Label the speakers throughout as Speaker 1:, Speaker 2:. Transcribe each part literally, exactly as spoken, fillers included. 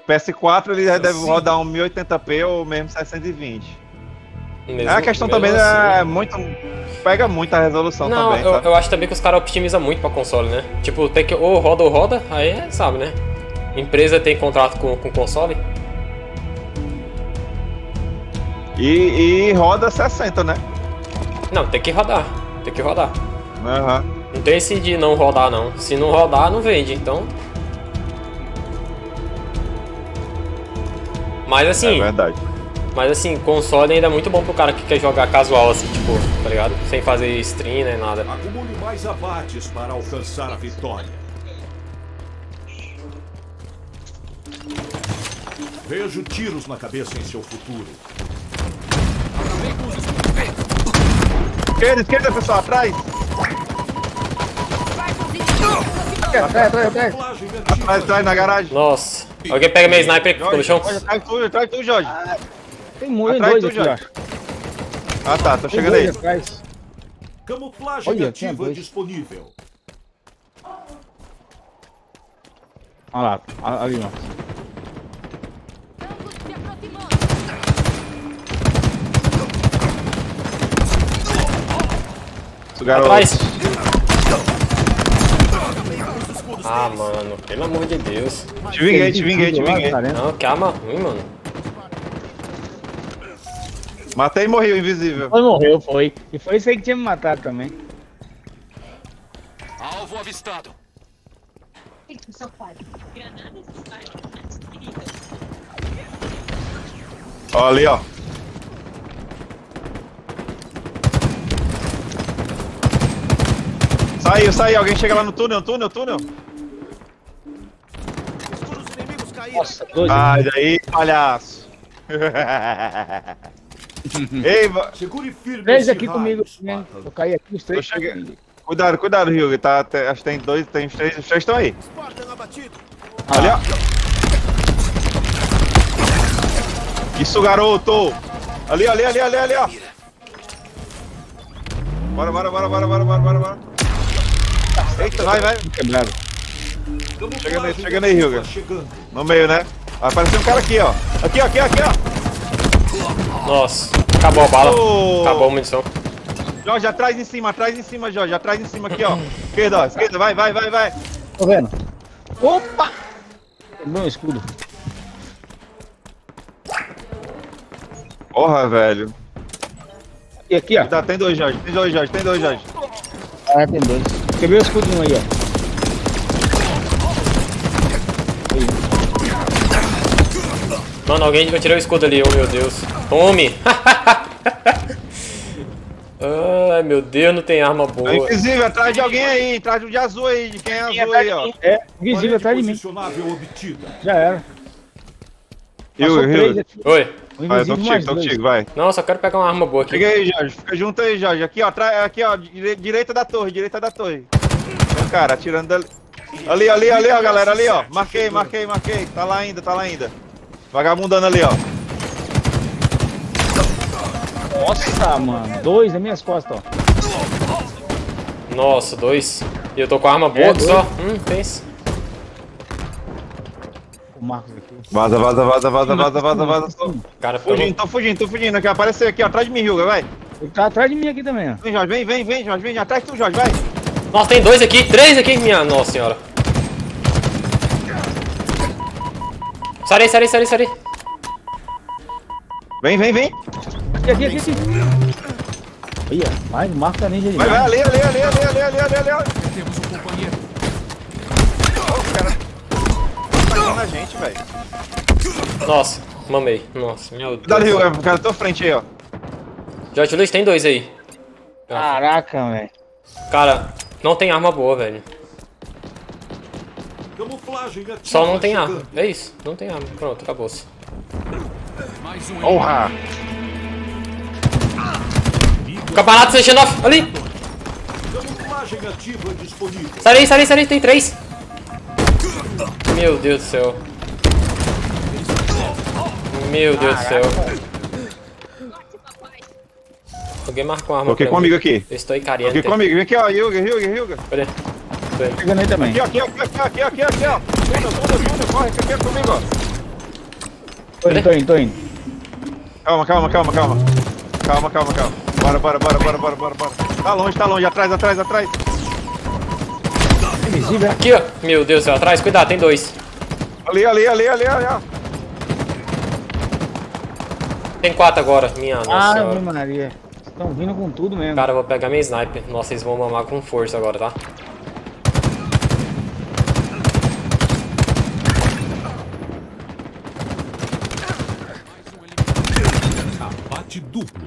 Speaker 1: P S quatro ele deve rodar um mil e oitenta p ou mesmo seiscentos e vinte. Mesmo, a questão também assim, é muito. Pega muita resolução
Speaker 2: não,
Speaker 1: também.
Speaker 2: Eu,
Speaker 1: sabe?
Speaker 2: eu acho também que os caras optimizam muito pra console, né? Tipo, tem que ou roda ou roda, aí é, sabe, né? Empresa tem contrato com o console.
Speaker 1: E, e roda sessenta, né?
Speaker 2: Não, tem que rodar. Tem que rodar.
Speaker 1: Uhum.
Speaker 2: Não tem esse de não rodar, não. Se não rodar, não vende, então. Mas assim.
Speaker 1: É verdade.
Speaker 2: Mas assim, console ainda é muito bom pro cara que quer jogar casual, assim, tipo, tá ligado? Sem fazer stream nem nada.
Speaker 3: Acumule mais abates para alcançar a vitória. Vejo tiros na cabeça em seu futuro.
Speaker 1: Esquerda, esquerda, pessoal, atrás!
Speaker 4: Atrás, atrás, atrás.
Speaker 1: Atrás, atrás, na garagem.
Speaker 2: Nossa. Alguém pega meu sniper que ficou no chão?
Speaker 1: Atrás tu, atrás tu, Jorge.
Speaker 4: Ah, tem muito
Speaker 1: Atrás
Speaker 4: dois
Speaker 1: tu,
Speaker 4: aqui,
Speaker 1: Jorge.
Speaker 4: ó.
Speaker 1: Ah tá, tô
Speaker 4: Tem
Speaker 1: chegando
Speaker 4: dois
Speaker 1: aí.
Speaker 4: atrás.
Speaker 3: Camuflagem
Speaker 4: Olha, tinha
Speaker 3: ativa
Speaker 4: dois.
Speaker 3: disponível.
Speaker 4: Olha lá, ali, ó.
Speaker 1: Garoto.
Speaker 2: Atrás! Ah, mano, pelo amor de Deus.
Speaker 1: Te vinguei, te vinguei, te vinguei.
Speaker 2: Não, que arma ruim, mano.
Speaker 1: Matei e morri o invisível.
Speaker 4: Foi, morreu, foi. E foi isso aí que tinha me matado também.
Speaker 5: Alvo avistado.
Speaker 1: Ó, ali, ó. Saiu, saiu. Alguém chega lá no túnel, túnel, túnel.
Speaker 4: Nossa, dois.
Speaker 1: Ai, daí, palhaço. Ei, va-
Speaker 3: Segure firme.
Speaker 4: Três
Speaker 3: esse
Speaker 4: aqui
Speaker 3: raio,
Speaker 4: comigo.
Speaker 3: Spartan.
Speaker 4: Né? Eu caí aqui, os
Speaker 1: eu
Speaker 4: três.
Speaker 1: cheguei. Cuidado, cuidado, Hugo. Tá, tem- acho que tem dois, tem os três, os três estão aí.
Speaker 3: Spartan abatido.
Speaker 1: Ali, ó. Isso, garoto. Ali, ali, ali, ali, ali, ó. Bora, bora, bora, bora, bora, bora, bora, bora. Eita, vai, vai.
Speaker 4: Quebrado.
Speaker 1: Chegando aí, chegando aí, Hugo.
Speaker 3: Chegando.
Speaker 1: No meio, né? Vai aparecer um cara aqui, ó. Aqui, ó, aqui, ó, aqui, ó.
Speaker 2: Nossa, acabou a bala.
Speaker 1: Oh.
Speaker 2: Acabou a munição.
Speaker 1: Jorge, atrás em cima, atrás em cima, Jorge. Atrás em cima aqui, ó. Esquerda, ó. Esquerda, vai, vai, vai, vai.
Speaker 4: Tô vendo. Opa! Quebrou um escudo.
Speaker 1: Porra, velho.
Speaker 4: E aqui, ó.
Speaker 1: Tá, tem dois, Jorge. Tem dois, Jorge. Tem dois, Jorge.
Speaker 4: Ah, tem dois. Quebrei o escudinho aí, ó.
Speaker 2: Mano, alguém eu tirei o escudo ali, oh meu Deus. Tome! Ai meu Deus, não tem arma boa.
Speaker 1: É invisível, atrás de alguém aí. Atrás do de azul aí. De quem é azul aí, ó.
Speaker 4: É, visível atrás de mim.
Speaker 3: Posicionável obtida.
Speaker 4: Já era.
Speaker 1: Hugo,
Speaker 4: Passou três
Speaker 1: Hugo.
Speaker 4: aqui.
Speaker 2: Oi.
Speaker 4: O
Speaker 1: Vai, eu tô
Speaker 4: invisível
Speaker 1: contigo,
Speaker 4: mais
Speaker 1: tô
Speaker 4: dois.
Speaker 1: contigo, vai.
Speaker 2: Não, eu só quero pegar uma arma boa aqui.
Speaker 1: Chega aí, Jorge. Fica junto aí, Jorge. Aqui, ó. Atrás, aqui, ó. dire- Direita da torre, direita da torre. Tem um cara atirando dali. Ali, ali, ali, ó, galera. Ali, ó. Marquei, marquei, marquei. Tá lá ainda, tá lá ainda. Vagabundando ali, ó.
Speaker 4: Nossa, mano. Dois nas minhas costas, ó.
Speaker 2: Nossa, dois. E eu tô com a arma boa
Speaker 4: É,
Speaker 2: aqui
Speaker 4: dois.
Speaker 2: só. Hum, pensa.
Speaker 4: O Marcos aqui.
Speaker 1: Vaza, vaza, vaza, vaza, vaza, vaza, vaza. Tô
Speaker 2: Cara, ficou...
Speaker 1: fugindo, tô fugindo, tô fugindo. Aqui, apareceu aqui, ó. Atrás de mim, Hugo, vai.
Speaker 4: Ele tá atrás de mim aqui também, ó.
Speaker 1: Vem, Jorge, vem, vem, vem, Jorge, vem. Atrás de tu, Jorge, vai.
Speaker 2: Nossa, tem dois aqui, três aqui, minha nossa senhora. Sarei, sarei, sarei, sarei.
Speaker 1: Vem, vem, vem.
Speaker 4: Aqui, aqui, aqui, aqui. Aí, ó. Vai, o Marcos tá ninja de
Speaker 1: Vai, vai,
Speaker 4: lá.
Speaker 1: ali, ali, ali, ali, ali, ali, ali, ali, ali.
Speaker 5: Temos um companheiro.
Speaker 1: Ô, cara. Tá atacando a gente, velho.
Speaker 2: Nossa, mamei. Nossa, meu Deus.
Speaker 1: Cuidado, Hugo, cara, tô frente aí, ó.
Speaker 2: Jorge Luiz, tem dois aí.
Speaker 4: Caraca, velho.
Speaker 2: Cara, não tem arma boa, velho.
Speaker 3: Camuflagem ativa.
Speaker 2: Só não tem arma.
Speaker 3: chegando.
Speaker 2: É isso, não tem arma. Pronto, acabou-se.
Speaker 5: Mais um.
Speaker 1: Porra.
Speaker 2: Camaradas fechando off, ali.
Speaker 3: Camuflagem ativa disponível.
Speaker 2: Sarei, sarei, sarei, tem três. Meu Deus do céu. Meu Deus do céu. Alguém marcou uma arma
Speaker 1: Coloquei
Speaker 2: pra mim.
Speaker 1: comigo aqui.
Speaker 2: Eu estou caliente.
Speaker 1: Coloquei comigo. Vem aqui, ó. Hugo, Hugo, Hugo.
Speaker 2: Cadê? Cadê?
Speaker 4: Chegando aí também.
Speaker 1: Aqui, ó, aqui, ó, aqui, ó, aqui, ó, aqui, ó. Túnel, túnel, túnel, corre, aqui, aqui comigo, ó.
Speaker 4: Tô indo, tô indo, tô indo.
Speaker 1: Calma, calma, calma, calma. Calma, calma, calma. Bora, bora, bora, bora, bora, bora, bora. Tá longe, tá longe, atrás, atrás, atrás.
Speaker 4: Invisível.
Speaker 2: Aqui, ó. Meu Deus do céu, atrás, cuidado, tem dois.
Speaker 1: Ali, ali, ali, ali, ali, ó.
Speaker 2: Tem quatro agora, minha nossa
Speaker 4: Ave
Speaker 2: senhora.
Speaker 4: Maria. Estão vindo com tudo mesmo.
Speaker 2: Cara, eu vou pegar minha sniper. Nossa, eles vão mamar com força agora, tá?
Speaker 3: Abate duplo.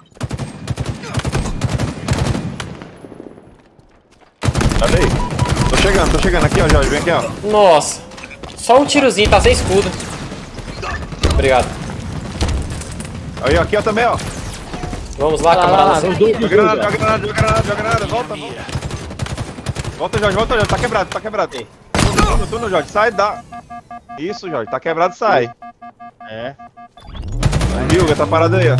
Speaker 1: Olha aí. Tô chegando, tô chegando. Aqui, ó, Jorge. Vem aqui, ó.
Speaker 2: Nossa. Só um tirozinho, tá sem escudo. Obrigado.
Speaker 1: Aí, ó, aqui, ó, também, ó.
Speaker 2: Vamos lá,
Speaker 4: Lá, lá,
Speaker 2: camarada.
Speaker 4: lá, os dois,
Speaker 1: Joga
Speaker 4: os
Speaker 1: granada,
Speaker 4: dois,
Speaker 1: joga granada, joga granada, joga granada. Volta, volta. Volta, Jorge, volta, Jorge. Tá quebrado, tá quebrado. Turno, turno, Jorge. Sai, dá. Isso, Jorge. Tá quebrado, sai.
Speaker 4: É.
Speaker 1: Vilga, tá parado aí, ó.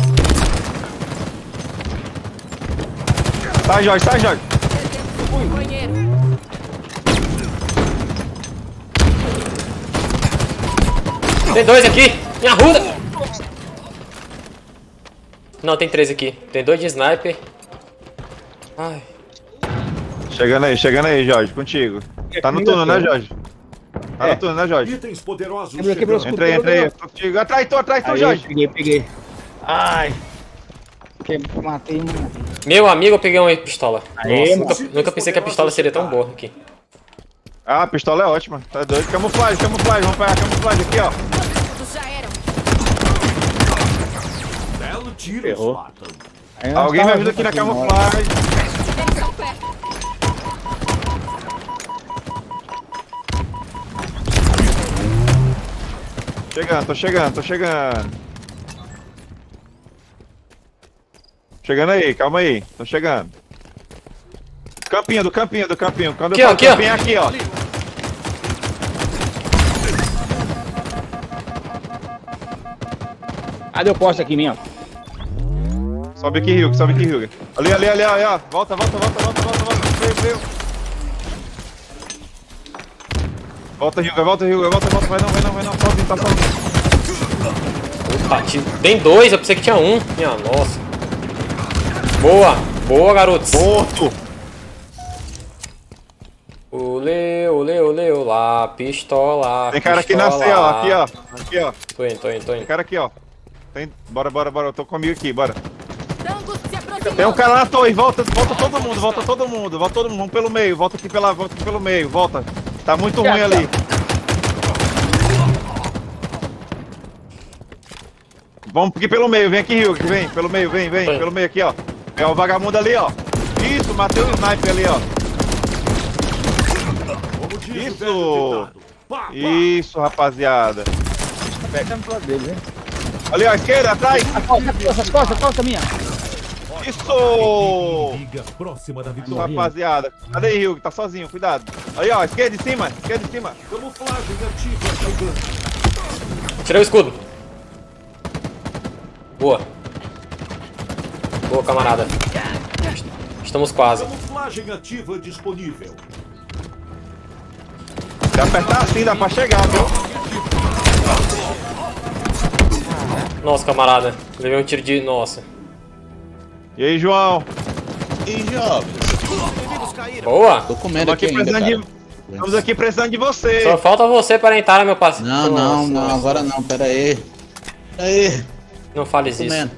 Speaker 1: Sai, Jorge, sai, Jorge.
Speaker 2: Tem dois aqui. Me arruda. Não, tem três aqui. Tem dois de sniper. Ai.
Speaker 1: Chegando aí, chegando aí, Jorge. Contigo. Tá no turno, né, Jorge? Tá
Speaker 4: É.
Speaker 1: no turno, né, Jorge?
Speaker 3: Itens poderosos
Speaker 4: Quebrou, quebrou os
Speaker 3: chegando.
Speaker 1: Entra aí, entra aí. Tô contigo. Atrás, tô, atrás, tô,
Speaker 4: Aí,
Speaker 1: Jorge.
Speaker 4: peguei, peguei. Ai. Que... Matei, mano.
Speaker 2: Meu amigo, eu peguei uma pistola.
Speaker 4: Aê,
Speaker 2: Nossa, nunca, nunca pensei que a pistola seria tão boa aqui.
Speaker 1: Ah, a pistola é ótima. Tá doido. Camuflagem, camuflagem. Vamos pegar a camuflagem aqui, ó.
Speaker 6: Já eram.
Speaker 3: Belo tiro,
Speaker 4: Ferrou.
Speaker 3: Spartan.
Speaker 4: Aí nós
Speaker 1: Alguém me
Speaker 4: tava
Speaker 1: ajuda aqui na
Speaker 4: junto mano.
Speaker 1: camuflagem.
Speaker 6: Eles são perto.
Speaker 1: Chegando, tô chegando, tô chegando. Chegando aí, calma aí. Tô chegando. Campinho, do campinho, do campinho. Quando
Speaker 2: Aqui,
Speaker 1: eu
Speaker 2: ó,
Speaker 1: falo
Speaker 2: aqui, ó.
Speaker 1: campinho, é aqui, ó.
Speaker 4: Ah, deu poste aqui, minha.
Speaker 1: Sobe aqui, Hyuga, sobe aqui, Hyuga. Ali, ali, ali, ali, ó. Volta, volta, volta, volta, volta, volta. Freio, freio. Volta, Hyuga, volta, Hyuga, volta, volta. Vai não, vai não, vai não. Sozinho, tá sozinho.
Speaker 2: Opa, ti- tem dois, eu pensei que tinha um. Minha nossa. Boa, boa, garotos.
Speaker 1: Morto.
Speaker 2: Olê, olê, olê, olá, pistola.
Speaker 1: Tem cara aqui na
Speaker 2: pistola.
Speaker 1: C, ó. Aqui, ó. Aqui, ó.
Speaker 2: Tô indo, tô indo, tô
Speaker 1: Tem
Speaker 2: indo.
Speaker 1: cara aqui, ó. Tem... Bora, bora, bora. Eu tô comigo aqui, bora.
Speaker 6: Tangos se aproximando.
Speaker 1: Tem um cara na torre, volta, volta todo mundo, volta todo mundo, volta todo mundo, vamos pelo meio, volta aqui pela, volta aqui pelo meio, volta. Tá muito ruim ali. Vamos aqui pelo meio, vem aqui, Hyuga, vem, pelo meio, vem, vem,
Speaker 2: Foi.
Speaker 1: pelo meio aqui, ó. É o vagabundo ali, ó. Isso, matei o sniper ali, ó.
Speaker 3: Como diz o
Speaker 1: Isso.
Speaker 3: velho ditado. Pá, pá.
Speaker 1: Isso, rapaziada.
Speaker 4: Pegando pro lado deles, hein?
Speaker 1: Ali, ó, esquerda, atrás.
Speaker 4: As costas, as costas, as costas, as costas, minha.
Speaker 1: Isso.
Speaker 3: Liga próxima da
Speaker 1: Isso,
Speaker 3: vitória.
Speaker 1: rapaziada. Cadê aí, Hyuga? Tá sozinho, cuidado. Aí, ó, esquerda em cima, esquerda em cima.
Speaker 3: Camuflagem ativa chegando.
Speaker 2: Tirei o escudo. Boa. Boa, camarada. Estamos quase.
Speaker 3: Camuflagem ativa disponível.
Speaker 1: Se apertar assim, dá pra chegar, viu?
Speaker 2: Nossa, camarada. Levei um tiro de... Nossa.
Speaker 1: E aí, João?
Speaker 2: Boa.
Speaker 7: Tô comendo
Speaker 1: Estamos
Speaker 7: aqui
Speaker 1: aqui,
Speaker 7: ainda,
Speaker 1: precisando
Speaker 7: cara.
Speaker 1: de... Estamos aqui precisando de você.
Speaker 2: Só falta você para entrar, meu parceiro.
Speaker 7: Não, não, não, agora não, pera aí. Pera aí,
Speaker 2: Não fales
Speaker 7: tô
Speaker 2: isso.
Speaker 7: comendo.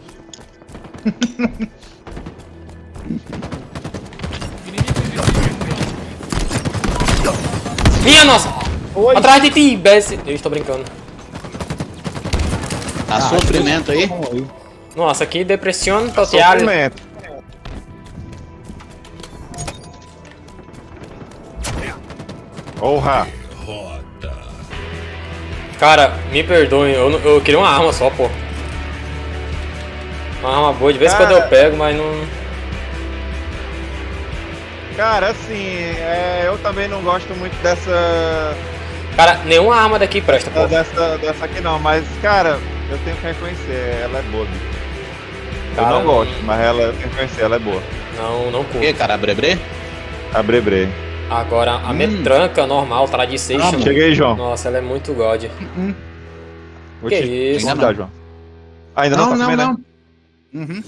Speaker 2: Minha nossa! Atrás de ti, Bessie! Eu estou brincando.
Speaker 7: Tá sofrimento aí?
Speaker 2: Nossa, que depressão total.
Speaker 1: Sofrimento. Porra!
Speaker 2: Cara, me perdoem, eu, não- eu queria uma arma só, pô. Uma arma boa, de vez em quando eu
Speaker 1: Cara.
Speaker 2: pego, mas não...
Speaker 1: Cara, assim, é, eu também não gosto muito dessa,
Speaker 2: Cara, nenhuma arma daqui presta, pô.
Speaker 1: dessa. Dessa aqui não, mas, cara, eu tenho que reconhecer, ela é boa. bicho. Eu
Speaker 2: Cara,
Speaker 1: não gosto, mas ela, eu tenho que reconhecer, ela é boa.
Speaker 2: Não, não
Speaker 7: O que,
Speaker 2: curto.
Speaker 7: cara? Brebre?
Speaker 1: A Brebre.
Speaker 2: Agora, a
Speaker 7: Hum.
Speaker 2: metranca normal, tradition.
Speaker 7: Ah,
Speaker 1: Chega aí, João.
Speaker 2: Nossa, ela é muito god.
Speaker 1: Vou
Speaker 2: Que
Speaker 1: te
Speaker 2: isso?
Speaker 1: convidar,
Speaker 7: Ainda
Speaker 1: João. Ah, ainda não,
Speaker 7: Não,
Speaker 1: tá
Speaker 7: não,
Speaker 1: comendo,
Speaker 7: não.
Speaker 1: né?
Speaker 7: Uhum.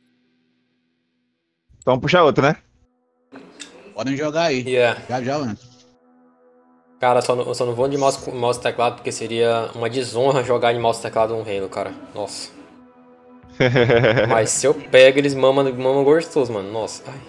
Speaker 1: Então puxa outro, né?
Speaker 7: Podem jogar aí.
Speaker 2: Yeah.
Speaker 7: Já, já, mano.
Speaker 2: Cara, só não, eu só não vou de mouse, mouse e teclado porque seria uma desonra jogar de mouse e teclado no Halo, cara. Nossa. Mas se eu pego, eles mamam, mamam gostoso, mano. Nossa. Ai.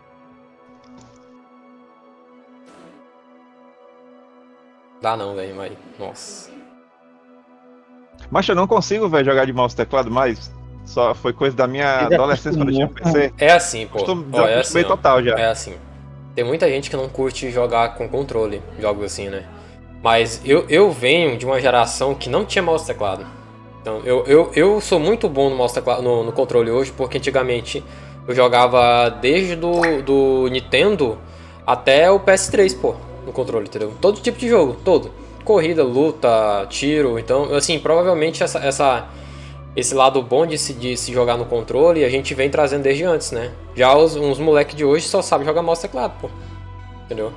Speaker 2: Dá não, velho, mas... Nossa.
Speaker 1: Mas eu não consigo, velho, jogar de mouse e teclado mais. Só foi coisa da minha
Speaker 4: Ele
Speaker 1: adolescência quando eu tinha P C.
Speaker 2: É assim, pô.
Speaker 1: Costum-
Speaker 2: Ó, é assim,
Speaker 1: acostumei
Speaker 2: ó.
Speaker 1: total já.
Speaker 2: É assim. Tem muita gente que não curte jogar com controle, jogos assim, né? Mas eu, eu venho de uma geração que não tinha mouse e teclado. Então, eu, eu, eu sou muito bom no mouse e teclado, no, no controle hoje, porque antigamente eu jogava desde do, do Nintendo até o P S três, pô, no controle, entendeu? Todo tipo de jogo, todo. Corrida, luta, tiro. Então, assim, provavelmente essa, essa, esse lado bom de se, de se jogar no controle a gente vem trazendo desde antes, né? Já os, uns moleques de hoje só sabem jogar mouse e teclado, pô. Entendeu?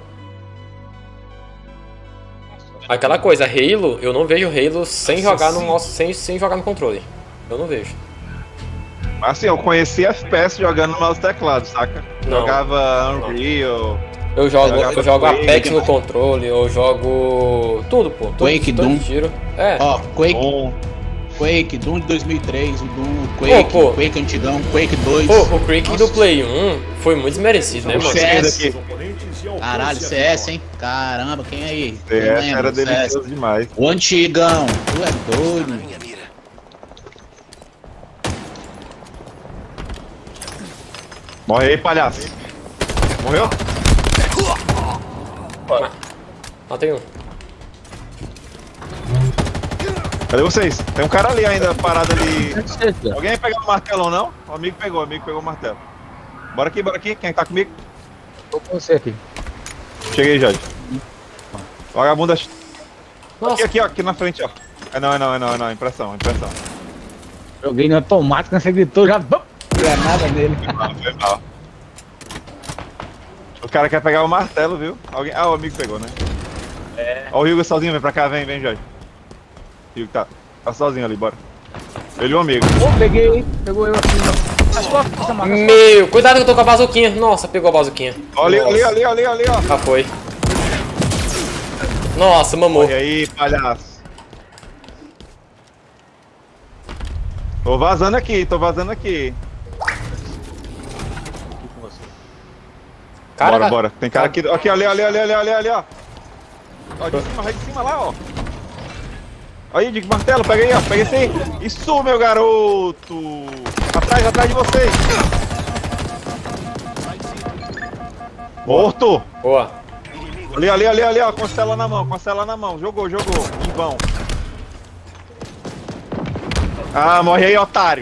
Speaker 2: Aquela coisa, Halo, eu não vejo Halo sem jogar no mouse, sem, sem jogar no controle. Eu não vejo.
Speaker 1: Assim, eu conheci F P S jogando no mouse e teclado, saca?
Speaker 2: Não.
Speaker 1: Jogava Unreal.
Speaker 2: Eu jogo,
Speaker 1: Jogava
Speaker 2: eu jogo
Speaker 1: Quake,
Speaker 2: Apex no controle, eu jogo tudo, pô. Tudo,
Speaker 7: Quake,
Speaker 2: todo
Speaker 7: Doom.
Speaker 2: tiro. É.
Speaker 7: Ó, Quake,
Speaker 1: Bom.
Speaker 7: Quake, Doom de dois mil e três, o Doom, Quake,
Speaker 2: Pô, pô.
Speaker 7: Quake antigão, Quake dois.
Speaker 2: Pô, o Quake do Play um foi muito desmerecido, né, mano?
Speaker 7: C S.
Speaker 1: Aqui.
Speaker 7: Caralho, C S, hein? Caramba, quem aí?
Speaker 1: C
Speaker 7: Quem
Speaker 1: S
Speaker 7: lembra
Speaker 1: era
Speaker 7: do C S?
Speaker 1: delicioso demais.
Speaker 7: O antigão, tu é doido.
Speaker 1: Morre aí, palhaço. Morreu?
Speaker 2: Matei um.
Speaker 1: Cadê vocês? Tem um cara ali ainda parado ali.
Speaker 4: Certeza.
Speaker 1: Alguém pegou o martelão, não? O amigo pegou, o amigo pegou o martelo. Bora aqui, bora aqui. Quem tá comigo?
Speaker 4: Tô com você aqui.
Speaker 1: Cheguei, Jorge. Vagabunda. Aqui,
Speaker 2: Nossa,
Speaker 1: aqui, ó. Aqui na frente, ó. É não, é não, é não, é não. Impressão, impressão.
Speaker 4: Joguei no automático, quando você gritou, já... bum, Granada nele.
Speaker 1: Foi mal, foi mal. O cara quer pegar o martelo, viu? Alguém... Ah, o amigo pegou, né? É. Ó o Hugo sozinho, vem pra cá, vem, vem, Jorge. O Hugo tá, tá sozinho ali, bora. Ele e o amigo.
Speaker 4: Ô, peguei, hein? Pegou eu aqui. As costas, essa marca.
Speaker 2: meu, cuidado que eu tô com a bazuquinha. Nossa, pegou a bazuquinha.
Speaker 1: Olha ali,
Speaker 2: Nossa.
Speaker 1: ali, ali, ali, ali, ó.
Speaker 2: Já foi. Nossa, mamou.
Speaker 1: E aí, palhaço. Tô vazando aqui, tô vazando aqui.
Speaker 2: Cara,
Speaker 1: bora, bora. Tem cara aqui. Aqui, ali, ali, ali, ali, ali, ali, ó. Ó, de cima, vai de cima lá, ó. Aí, de martelo, pega aí, ó. Pega esse aí. Isso, meu garoto. Atrás, atrás de vocês. Morto.
Speaker 2: Boa.
Speaker 1: Ali, ali, ali, ali, ó. Com a cela na mão, com a cela na mão. Jogou, jogou. Em vão. Ah, morre aí, otário.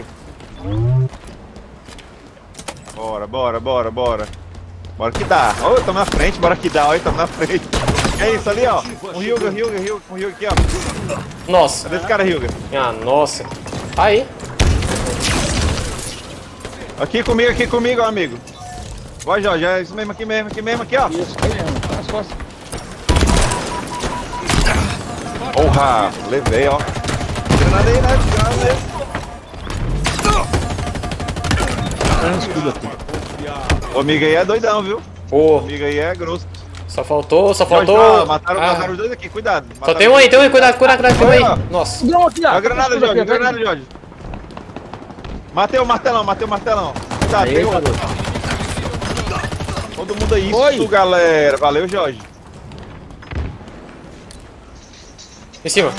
Speaker 1: Bora, bora, bora, bora. Bora que dá. Ô, oh, tamo na frente, bora que dá. Olha, tamo na frente. É isso ali, ó. Um Hyuga, Hyuga, Hyuga, um Hyuga aqui, ó.
Speaker 2: Nossa.
Speaker 1: Cadê esse cara, Hyuga?
Speaker 2: Ah, nossa. Aí.
Speaker 1: Aqui comigo, aqui comigo, ó, amigo. Vai, Jorge, é isso mesmo, aqui mesmo, aqui mesmo, aqui, ó.
Speaker 4: Isso, aí mesmo, tá nas costas.
Speaker 1: Porra, levei, ó. Granada aí, né? Granada aí.
Speaker 4: Tá no escudo aqui.
Speaker 1: O amigo aí é doidão, viu?
Speaker 2: Pô,
Speaker 1: O amigo aí é grosso.
Speaker 2: só faltou, só
Speaker 1: Jorge,
Speaker 2: faltou.
Speaker 1: ah, mataram,
Speaker 2: Ah,
Speaker 1: mataram os dois aqui, cuidado.
Speaker 2: só
Speaker 1: Mataram
Speaker 2: tem um
Speaker 1: os
Speaker 2: aí,
Speaker 1: dois.
Speaker 2: tem um aí, cuidado, cuidado, cuidado, tem um
Speaker 1: Olha, ó.
Speaker 2: aí. Nossa.
Speaker 4: Não, aqui, ó.
Speaker 1: Ó a granada,
Speaker 4: Escudo
Speaker 1: Jorge,
Speaker 4: aqui, atrás
Speaker 1: granada,
Speaker 4: de-
Speaker 1: Jorge. Matei o martelão, matei o martelão. Cuidado,
Speaker 4: Aí,
Speaker 1: tem outro.
Speaker 4: garoto.
Speaker 1: Todo mundo aí, isso,
Speaker 4: Oi.
Speaker 1: galera. Valeu, Jorge.
Speaker 2: Em cima.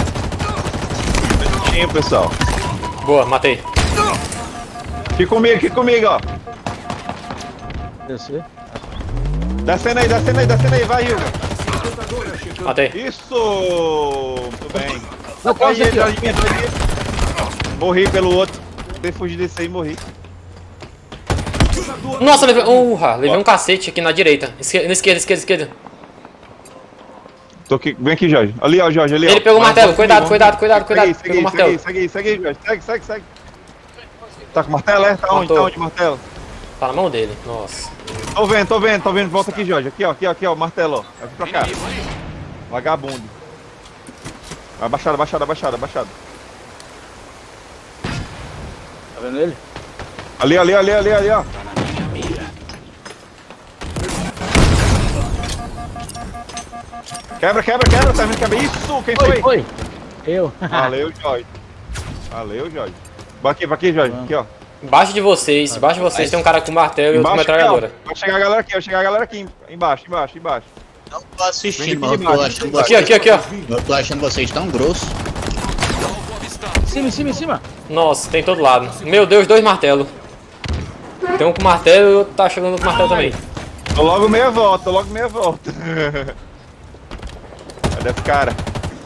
Speaker 1: Tinha, pessoal.
Speaker 2: Boa, matei.
Speaker 1: Aqui comigo, aqui comigo, ó.
Speaker 4: Descer.
Speaker 1: Descendo aí, descendo aí, descendo aí. Vai, Hugo.
Speaker 2: Matei.
Speaker 1: Isso! Muito bem.
Speaker 4: Não,
Speaker 1: Aí,
Speaker 4: quase aqui, ó.
Speaker 1: Jorge, minha, Jorge. Morri pelo outro. Tentei fugir desse aí e morri.
Speaker 2: Nossa, levei. Urra, levei um cacete aqui na direita. Esquerda, na esquerda, esquerda, esquerda.
Speaker 1: Tô aqui. Vem aqui, Jorge. Ali, ó, Jorge, ali, ó.
Speaker 2: Ele pegou o
Speaker 1: Vai,
Speaker 2: martelo,
Speaker 1: vamos
Speaker 2: cuidado,
Speaker 1: comigo,
Speaker 2: cuidado,
Speaker 1: vamos.
Speaker 2: cuidado, cuidado.
Speaker 1: Segue,
Speaker 2: Pegou o
Speaker 1: segue,
Speaker 2: martelo.
Speaker 1: segue, segue, segue, Jorge. Segue, segue, segue. Tá com martelo, é? Tá onde?
Speaker 2: Matou.
Speaker 1: Tá onde, martelo?
Speaker 2: Tá na mão dele, nossa.
Speaker 1: Tô vendo, tô vendo, tô vendo. Volta aqui, Jorge. Aqui, ó, aqui, ó, aqui, ó, martelo, ó. Aqui pra cá. Vagabundo. Abaixada, abaixada, abaixada, abaixada.
Speaker 4: Tá vendo ele?
Speaker 1: Ali, ali, ali, ali, ali, ó. Quebra, quebra, quebra, tá vendo quebra? Isso, quem foi?
Speaker 4: Foi, foi. Eu.
Speaker 1: Valeu, Jorge. Valeu, Jorge. Bora aqui, bora aqui, Jorge. Aqui, ó.
Speaker 2: Embaixo de vocês, embaixo de vocês tem um cara com martelo e outro com
Speaker 1: Embaixo aqui, ó.
Speaker 2: metralhadora.
Speaker 1: Vai chegar a galera aqui, vai chegar a galera aqui. Embaixo, embaixo, embaixo.
Speaker 7: Não tô assistindo,
Speaker 1: Vem
Speaker 7: mas
Speaker 1: aqui
Speaker 7: eu tô
Speaker 1: embaixo.
Speaker 7: achando
Speaker 2: Aqui,
Speaker 7: vocês.
Speaker 2: aqui, aqui, ó.
Speaker 7: Eu tô achando vocês tão grossos.
Speaker 5: Alvo avistado.
Speaker 4: Em cima, em cima, em cima.
Speaker 2: Nossa, tem todo lado. Meu Deus, dois martelos. Tem um com martelo e o outro tá chegando com martelo também.
Speaker 1: Tô logo meia volta, tô logo meia volta. Cadê esse cara?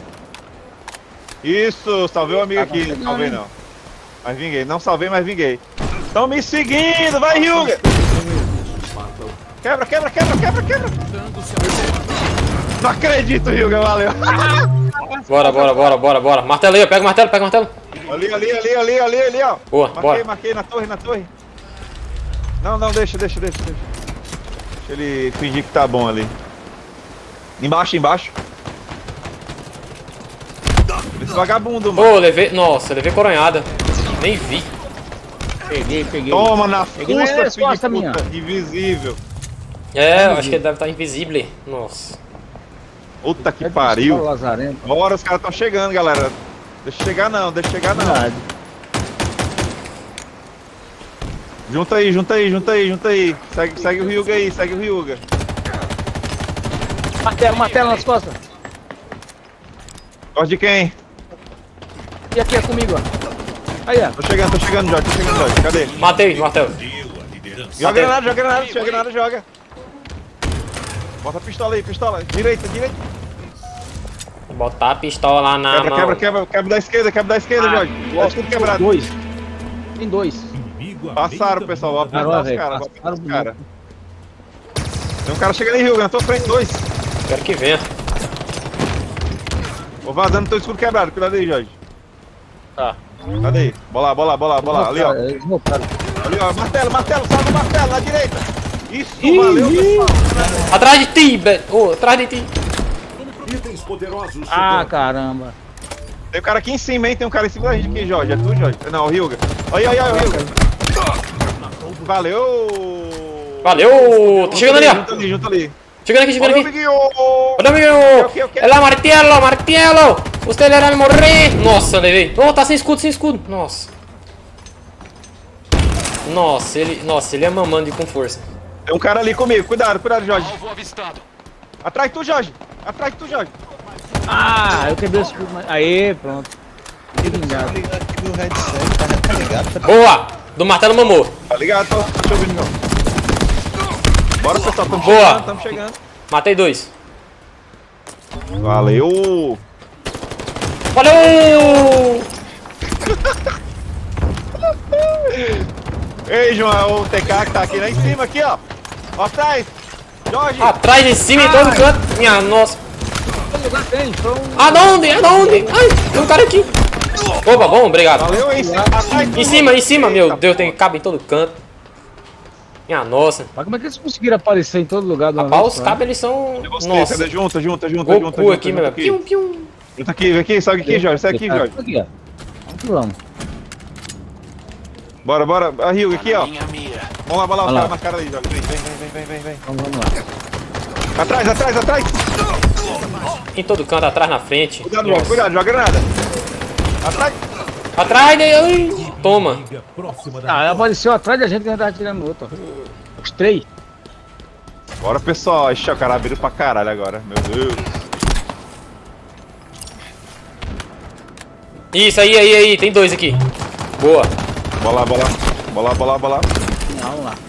Speaker 1: Isso, salvei o amigo aqui. Não salvei não. Mas vinguei, não salvei, mas vinguei. Estão me seguindo, vai, Hyuga! Quebra, quebra, quebra, quebra, quebra!
Speaker 5: Tango se aproxima.
Speaker 1: Não acredito, Hyuga, valeu!
Speaker 2: Bora, bora, bora, bora, bora. Martelo aí, ó. Pega o martelo, pega o martelo.
Speaker 1: Ali, ali, ali, ali, ali, ali, ó.
Speaker 2: Boa,
Speaker 1: marquei,
Speaker 2: bora.
Speaker 1: marquei na torre, na torre. Não, não, deixa, deixa, deixa, deixa. Deixa ele fingir que tá bom ali. Embaixo, embaixo. Esse vagabundo, mano.
Speaker 2: Ô, levei. Nossa, levei coronhada. Nem vi.
Speaker 4: Peguei, peguei.
Speaker 1: Toma na
Speaker 4: Peguei
Speaker 1: fuça,
Speaker 4: nas
Speaker 1: filho de
Speaker 4: costas, minha.
Speaker 1: puta. Invisível.
Speaker 2: É, eu acho que ele deve estar invisível. Nossa.
Speaker 1: Puta que
Speaker 4: É
Speaker 1: pariu.
Speaker 4: Lazarento.
Speaker 1: Bora, os caras estão chegando, galera. Deixa chegar não, deixa chegar não.
Speaker 4: Verdade.
Speaker 1: Junta aí, junta aí, junta aí, junta aí. Segue, segue o Hyuga aí, segue o Hyuga.
Speaker 4: Martelo, martelo nas costas.
Speaker 1: Gosta de quem?
Speaker 4: E aqui é comigo, ó. Aí, ó.
Speaker 1: Tô chegando, tô chegando, Jorge, tô chegando, Jorge. Cadê?
Speaker 2: Matei, martelo.
Speaker 1: Joga granada, joga granada, joga granada, joga. Bota a pistola aí, pistola. Direita, direita.
Speaker 2: Botar a pistola na
Speaker 1: Quebra,
Speaker 2: mão.
Speaker 1: quebra, quebra, quebra da esquerda, quebra da esquerda, Jorge. Tá tudo quebrado.
Speaker 4: Dois. Tem dois.
Speaker 3: Inimigo a
Speaker 1: Passaram,
Speaker 3: meio
Speaker 1: pessoal, vou
Speaker 3: da
Speaker 1: apertar
Speaker 4: Parou,
Speaker 1: os
Speaker 4: velho,
Speaker 1: caras, vou apertar
Speaker 4: passaram
Speaker 1: os caras. Tem um cara chegando em Hyuga, na tua frente, dois.
Speaker 2: Quero que venha.
Speaker 1: Vou vazando teu escudo quebrado, cuidado aí, Jorge.
Speaker 4: Tá.
Speaker 1: Cadê aí? Bola, bola, bola, bola. Ali, ó.
Speaker 4: Eles voltaram.
Speaker 1: Ali, ó. Martelo, martelo, salva o martelo, na direita. Isso, valeu, pessoal.
Speaker 2: Atrás de ti, be... oh, atrás de ti.
Speaker 3: Itens poderosos
Speaker 4: Ah,
Speaker 3: chegando.
Speaker 4: caramba.
Speaker 1: Tem um cara aqui em cima, hein? Tem um cara em cima da gente aqui, Jorge. É tu, Jorge? Não, o Hyuga. Aí, aí, aí, o Hyuga. Valeu!
Speaker 2: Valeu! Tá chegando ali, ó.
Speaker 1: Junta ali, junta ali.
Speaker 2: Chegando aqui, chegando
Speaker 1: Valeu,
Speaker 2: aqui.
Speaker 1: amiguinho!
Speaker 2: Olha, amigo!
Speaker 1: Ok, ok.
Speaker 2: É lá, martelo, martelo! Você irá morrer! Nossa, levei. Oh, tá sem escudo, sem escudo. Nossa. Nossa, ele, nossa, ele é mamando com força.
Speaker 1: Tem um cara ali comigo. Cuidado, cuidado, Jorge.
Speaker 5: Alvo avistado.
Speaker 1: Atrás de tu, Jorge. Atrás de tu, Jorge.
Speaker 4: Ah, eu quebrei o escudo. mas- Aê, pronto. Que vingado.
Speaker 7: Ligar aqui meu headset, tá recarregado.
Speaker 2: Boa! Do martelo mamou.
Speaker 1: Tá ligado? Tô, tô ouvindo, não. Bora, pessoal. Tamo
Speaker 2: Boa.
Speaker 1: chegando, tamo chegando.
Speaker 2: Matei dois.
Speaker 1: Valeu!
Speaker 2: Valeu!
Speaker 1: Ei, João, é o T K que tá aqui lá em cima, aqui, ó. Ó atrás. Jorge.
Speaker 2: Atrás, em cima, em todo canto. Minha nossa.
Speaker 4: Todo lugar tem, foi um...
Speaker 2: Aonde? Aonde? Ai, tem um cara aqui. Opa, bom, obrigado.
Speaker 1: Valeu, em cima. Atrás,
Speaker 2: Em cima, em cima, meu Deus, tem cabo em todo canto. Minha nossa.
Speaker 4: Mas como é que eles conseguiram aparecer em todo lugar do
Speaker 2: Rapaz, os cabos eles são.
Speaker 1: Você,
Speaker 2: Nossa.
Speaker 1: cadê? Junta, junta, junta, junta,
Speaker 2: Goku
Speaker 1: junta.
Speaker 2: aqui,
Speaker 1: junta
Speaker 2: meu.
Speaker 1: aqui.
Speaker 2: Pium, pium.
Speaker 1: Junta aqui, vem aqui, segue aqui, Jorge, segue aqui, Jorge.
Speaker 4: Aqui, ó. Vamos que vamos.
Speaker 1: Bora, bora. A Hyuga aqui, ó.
Speaker 5: Minha mira.
Speaker 1: Vamos lá, vamos lá, os
Speaker 4: Vai lá.
Speaker 1: caras marcaram ali, Jorge. Vem, vem, vem, vem, vem, vem.
Speaker 4: Vamos, vamos lá.
Speaker 1: Atrás, atrás, atrás.
Speaker 2: Em todo canto, atrás, na frente.
Speaker 1: Cuidado, João, cuidado, joga granada. Atrás.
Speaker 2: Atrás, daí. Ai, toma.
Speaker 3: Inimiga próxima da
Speaker 4: Ah, ela apareceu atrás da gente que a gente tava tirando no outro. ó. Os três.
Speaker 1: Bora, pessoal. Ixi, o cara abriu pra caralho agora. Meu Deus.
Speaker 2: Isso, aí, aí, aí. Tem dois aqui. Boa.
Speaker 1: Bola, bola. Bola, bola, bola.
Speaker 4: Vamos lá.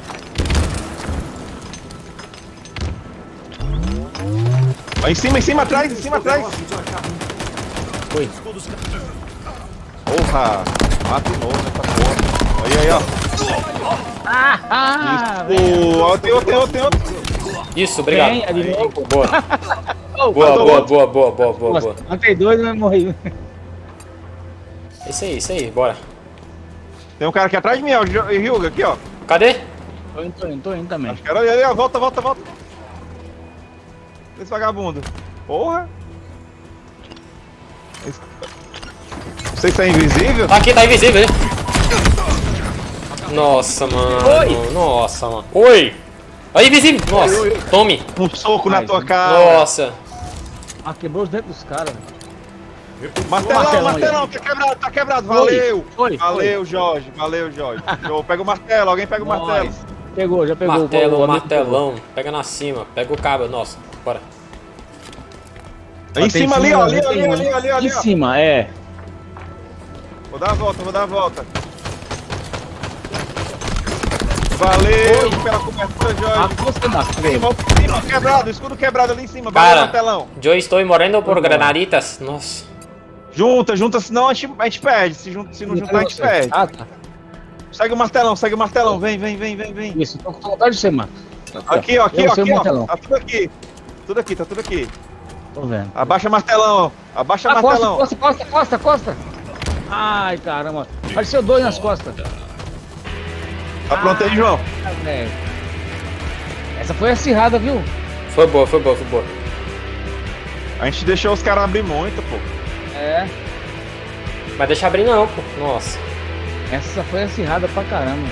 Speaker 1: Vai em cima, em cima, atrás, em cima, atrás.
Speaker 4: Foi.
Speaker 1: Porra. Mata de novo nessa porra. Aí, aí, ó.
Speaker 4: Ah, ah,
Speaker 1: Pô, ó, tem outro, tem outro, tem outro.
Speaker 2: Isso, obrigado.
Speaker 4: Vem, ali de novo.
Speaker 2: Boa.
Speaker 4: Oh,
Speaker 2: Boa,
Speaker 1: matou
Speaker 2: boa,
Speaker 1: outro.
Speaker 2: boa, boa, boa, boa, boa.
Speaker 4: Matei dois, mas morri.
Speaker 2: Isso aí, isso aí, bora.
Speaker 1: Tem um cara aqui atrás de mim, ó. Hyuga, aqui, ó.
Speaker 2: Cadê?
Speaker 4: Tô indo, tô indo, tô indo também.
Speaker 1: Acho que era ali, ali, ó. Volta, volta, volta. Esse vagabundo. Porra. Você tá invisível?
Speaker 2: Tá aqui, tá invisível, hein? Nossa, mano.
Speaker 4: Oi.
Speaker 2: Nossa, mano. Oi! Aí, invisível! Nossa,
Speaker 1: Oi, oi.
Speaker 2: tome!
Speaker 1: Um soco na
Speaker 4: Ai,
Speaker 1: tua
Speaker 4: gente.
Speaker 1: cara.
Speaker 2: Nossa!
Speaker 4: Ah, quebrou os dentes dos caras.
Speaker 1: Martelão,
Speaker 4: Martelão,
Speaker 1: martelão, tá quebrado, tá quebrado. Valeu.
Speaker 4: Foi, foi.
Speaker 1: Valeu, Jorge. Valeu, Jorge. Show. Pega o martelo, alguém pega o martelo.
Speaker 4: Nós. Pegou, já pegou.
Speaker 2: Martelo,
Speaker 4: o amigo
Speaker 2: martelão. Pega na cima, pega o cabo. Nossa, bora.
Speaker 1: Aí em
Speaker 4: Tem
Speaker 1: cima ali, ó. Ali,
Speaker 4: tem
Speaker 1: ali,
Speaker 4: um,
Speaker 1: ali, ali, ali,
Speaker 4: Em
Speaker 1: ó.
Speaker 4: cima, é.
Speaker 1: Vou dar a volta, vou dar a volta. Valeu pela cobertura,
Speaker 4: A
Speaker 1: Jorge.
Speaker 4: força da
Speaker 1: Cima,
Speaker 4: frente.
Speaker 1: cima, quebrado, escudo quebrado ali em cima. Valeu,
Speaker 2: Cara,
Speaker 1: martelão.
Speaker 2: eu estou morrendo por
Speaker 4: Vamos lá.
Speaker 2: granaditas. Nossa.
Speaker 1: Junta, junta, senão a gente, a gente perde. Se, junta, se não juntar, a gente perde.
Speaker 4: Ah, tá.
Speaker 1: Segue o martelão, segue o martelão. Vem, vem, vem, vem, vem.
Speaker 4: Isso, tô com vontade de ser, mano.
Speaker 1: Aqui, ó, aqui,
Speaker 4: Eu
Speaker 1: ó,
Speaker 4: sei o
Speaker 1: aqui, ó.
Speaker 4: martelão.
Speaker 1: Tá tudo aqui. Tudo aqui, tá tudo aqui.
Speaker 4: Tô vendo.
Speaker 1: Abaixa martelão, ó. Abaixa
Speaker 4: Ah, costa,
Speaker 1: martelão.
Speaker 4: costa, costa, costa, costa. Ai, caramba. Apareceu dois nas costas.
Speaker 1: Tá pronto aí, João?
Speaker 4: Ah, velho. Essa foi acirrada, viu?
Speaker 2: Foi boa, foi boa, foi boa.
Speaker 1: A gente deixou os caras abrir muito, pô.
Speaker 4: É.
Speaker 2: Mas deixa abrir não, pô. Nossa.
Speaker 4: Essa foi acirrada pra caramba.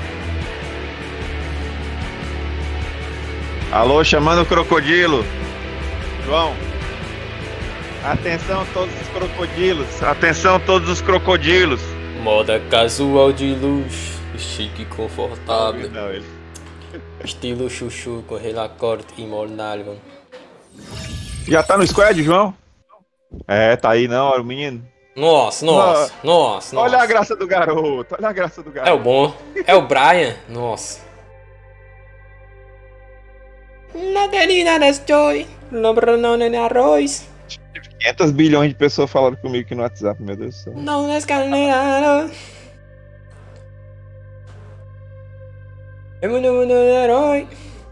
Speaker 1: Alô, chamando o crocodilo. João. Atenção todos os crocodilos. Atenção todos os crocodilos.
Speaker 2: Moda casual de luxo, chique e confortável.
Speaker 1: Não, ele.
Speaker 2: Estilo chuchu com relacorte imornável.
Speaker 1: Já tá no squad, João? É, tá aí não, olha o menino.
Speaker 2: Nossa, nossa, nossa, nossa.
Speaker 1: Olha a graça do garoto, olha a graça do
Speaker 2: É o
Speaker 1: garoto.
Speaker 2: bom. É o Brian. Nossa. Nadelina das Joy. Lembrando nem arroz.
Speaker 1: quinhentos bilhões de pessoas falaram comigo aqui no WhatsApp, meu Deus do céu.
Speaker 2: Não escalera. É muito, muito herói.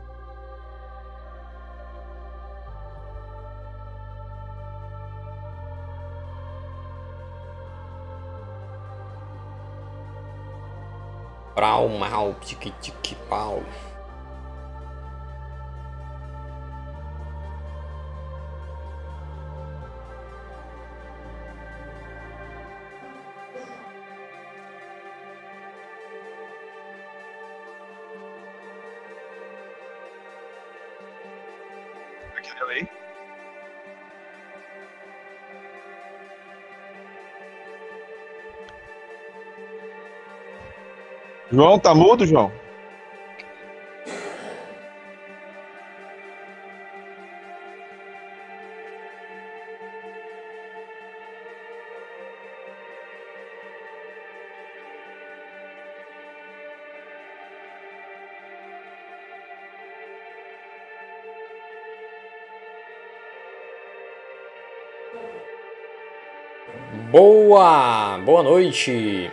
Speaker 2: Brau, mal, tique, tique, pau.
Speaker 1: Aquele ali. João, tá mudo, João?
Speaker 2: Boa! Boa noite!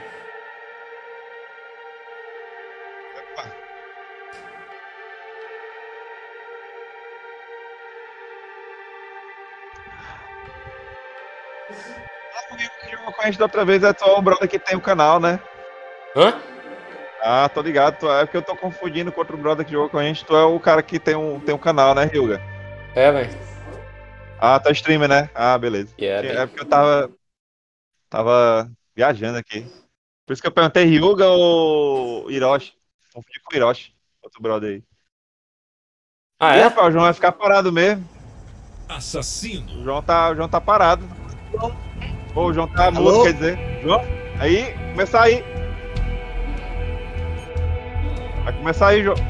Speaker 2: Que jogou com a gente da outra vez é só o brother que tem o canal, né? Hã?
Speaker 1: Ah, tô ligado. Tu é porque eu tô confundindo com outro brother que jogou com a gente. Tu é o cara que tem um, tem um canal, né, Ryuga?
Speaker 2: É, velho.
Speaker 1: Ah, tá streamer, né? Ah, beleza.
Speaker 2: Yeah,
Speaker 1: é
Speaker 2: bem.
Speaker 1: porque eu tava. Tava viajando aqui. Por isso que eu perguntei Ryuga ou Hiroshi. Confundi com o Hiroshi, outro brother aí.
Speaker 2: Ah,
Speaker 1: E,
Speaker 2: é?
Speaker 1: rapaz, o João vai ficar parado mesmo.
Speaker 3: Assassino.
Speaker 1: O João tá, o João tá parado. Ou o João tá
Speaker 7: Alô?
Speaker 1: mudo, quer dizer. João? Aí, começar aí. Vai começar aí, João.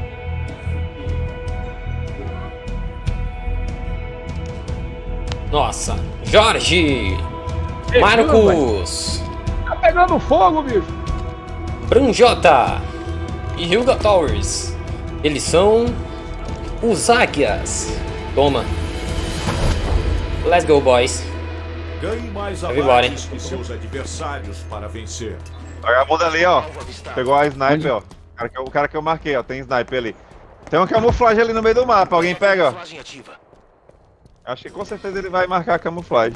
Speaker 2: Nossa. Jorge!
Speaker 4: Ei,
Speaker 2: Marcos!
Speaker 4: Tá pegando fogo, bicho.
Speaker 2: Branjota! E Hyuga Towers. Eles são os Águias. Toma. Let's go, boys.
Speaker 3: Ganhe mais
Speaker 2: Everybody.
Speaker 3: abates que seus adversários para vencer.
Speaker 1: Vagabundo ali, ó. Pegou a sniper, ó. O cara, que, eu- o cara que eu marquei, ó. Tem sniper ali. Tem uma camuflagem ali no meio do mapa. Alguém pega, ó.
Speaker 5: Camuflagem ativa.
Speaker 1: Acho que com certeza ele vai marcar a camuflagem.